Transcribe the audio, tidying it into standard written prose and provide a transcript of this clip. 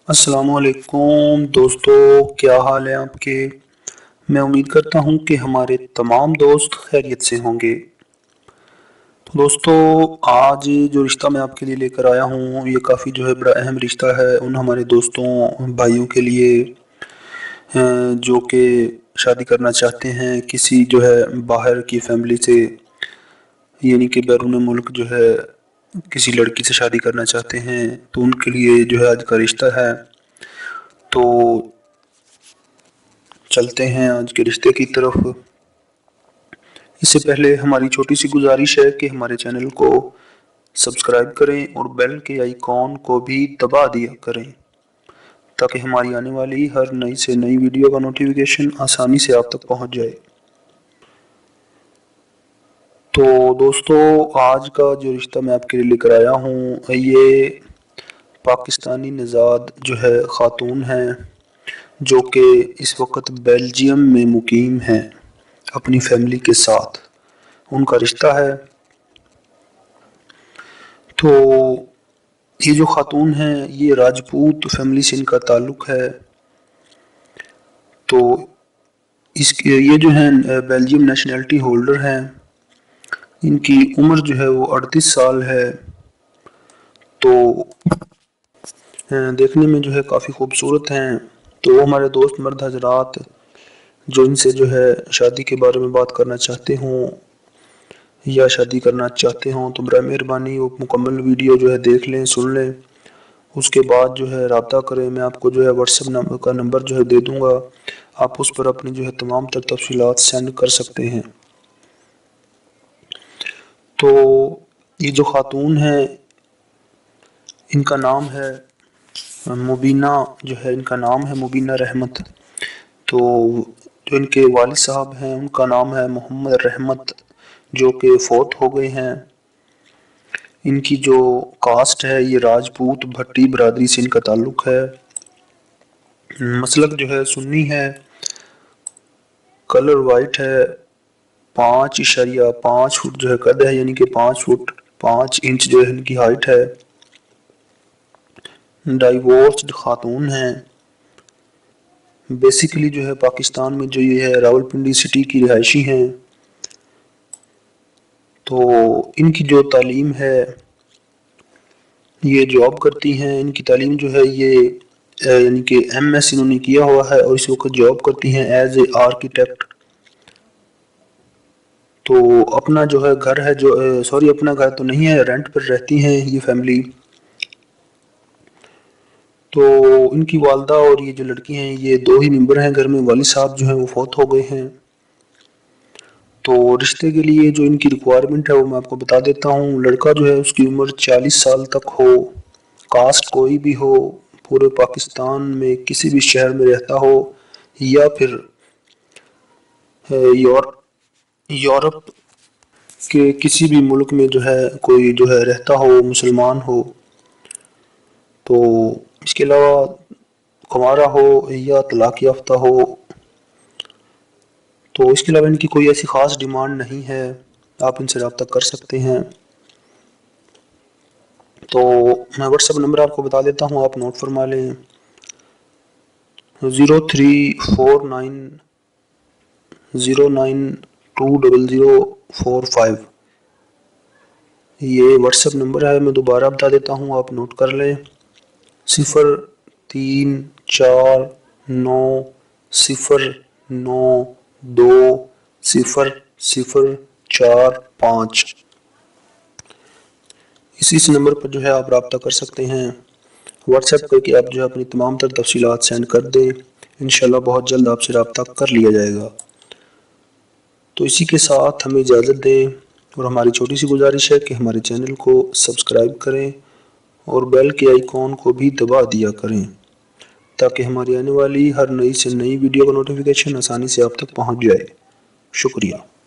السلام علیکم دوستو، کیا حال ہے آپ کے؟ میں امید کرتا ہوں کہ ہمارے تمام دوست خیریت سے ہوں گے۔ تو دوستو، آج جو رشتہ میں آپ کے لیے لے کر آیا ہوں یہ کافی بڑا اہم رشتہ ہے ان ہمارے دوستوں بھائیوں کے لیے جو کہ شادی کرنا چاہتے ہیں کسی باہر کی فیملی سے، یعنی کہ بیرون ملک کسی لڑکی سے شادی کرنا چاہتے ہیں، تو ان کے لیے آج کا رشتہ ہے۔ تو چلتے ہیں آج کے رشتے کی طرف۔ اس سے پہلے ہماری چھوٹی سی گزارش ہے کہ ہمارے چینل کو سبسکرائب کریں اور بیل کے آئیکن کو بھی دبا دیا کریں تاکہ ہماری آنے والی ہر نئی سے نئی ویڈیو کا نوٹیفیکیشن آسانی سے آپ تک پہنچ جائے۔ تو دوستو، آج کا جو رشتہ میں آپ کے لیے لے کر آیا ہوں یہ پاکستانی نژاد خاتون ہیں جو کہ اس وقت بیلجیم میں مقیم ہیں اپنی فیملی کے ساتھ، ان کا رشتہ ہے۔ تو یہ جو خاتون ہیں یہ راجپوت فیملی سے ان کا تعلق ہے۔ تو یہ بیلجیم نیشنلٹی ہولڈر ہیں، ان کی عمر وہ 38 سال ہے۔ تو دیکھنے میں کافی خوبصورت ہیں۔ تو ہمارے دوست مرد حضرات جو ان سے شادی کے بارے میں بات کرنا چاہتے ہوں یا شادی کرنا چاہتے ہوں تو برائے مہربانی وہ مکمل ویڈیو دیکھ لیں، سن لیں، اس کے بعد رابطہ کریں۔ میں آپ کو واٹس ایپ کا نمبر دے دوں گا، آپ اس پر اپنی تمام تر تفصیلات سینڈ کر سکتے ہیں۔ تو یہ جو خاتون ہیں ان کا نام ہے مبینہ، ان کا نام ہے مبینہ رحمت۔ تو جو ان کے والد صاحب ہیں ان کا نام ہے محمد رحمت، جو کہ فوت ہو گئے ہیں۔ ان کی جو کاسٹ ہے یہ راجپوت بھٹی برادری سے ان کا تعلق ہے۔ مسلک سنی ہے، کلر وائٹ ہے، 5.5 فٹ قد ہے، یعنی کہ 5 فٹ 5 انچ ان کی ہائٹ ہے۔ ڈائیورسڈ خاتون ہیں، بیسیکلی پاکستان میں یہ راولپنڈی سٹی کی رہائشی ہیں۔ تو ان کی جو تعلیم ہے یہ جاب کرتی ہیں، ان کی تعلیم یہ یعنی کہ MS انہوں نے کیا ہوا ہے اور اس وقت جاب کرتی ہیں ایز اے آرکیٹیکٹ۔ تو اپنا گھر ہے اپنا گھر تو نہیں ہے، رینٹ پر رہتی ہیں یہ فیملی۔ تو ان کی والدہ اور یہ جو لڑکی ہیں یہ 2 ہی ممبر ہیں گھر میں، والد صاحب وہ فوت ہو گئے ہیں۔ تو رشتے کے لیے جو ان کی ریکوائرمنٹ ہے وہ میں آپ کو بتا دیتا ہوں۔ لڑکا اس کی عمر 40 سال تک ہو، کاسٹ کوئی بھی ہو، پورے پاکستان میں کسی بھی شہر میں رہتا ہو یا پھر یورپ کے کسی بھی ملک میں کوئی رہتا ہو، مسلمان ہو۔ تو اس کے علاوہ کنوارا ہو یا طلاق یافتہ ہو۔ تو اس کے علاوہ ان کی کوئی ایسی خاص ڈیمانڈ نہیں ہے، آپ ان سے رابطہ کر سکتے ہیں۔ تو میں واٹس ایپ نمبر آپ کو بتا دیتا ہوں، آپ نوٹ فرما لیں، 0349092045۔ یہ واٹس ایپ نمبر ہے، میں دوبارہ بتا دیتا ہوں، آپ نوٹ کر لیں، 034909200045۔ اس نمبر پر آپ رابطہ کر سکتے ہیں، واٹس ایپ کر کے آپ اپنی تمام تر تفصیلات سینڈ کر دیں، انشاءاللہ بہت جلد آپ سے رابطہ کر لیا جائے گا۔ تو اسی کے ساتھ ہمیں اجازت دیں اور ہماری چھوٹی سی گزارش ہے کہ ہمارے چینل کو سبسکرائب کریں اور بیل کے آئیکن کو بھی دبا دیا کریں تاکہ ہماری آنے والی ہر نئی سے نئی ویڈیو کا نوٹیفیکیشن آسانی سے آپ تک پہنچ جائے۔ شکریہ۔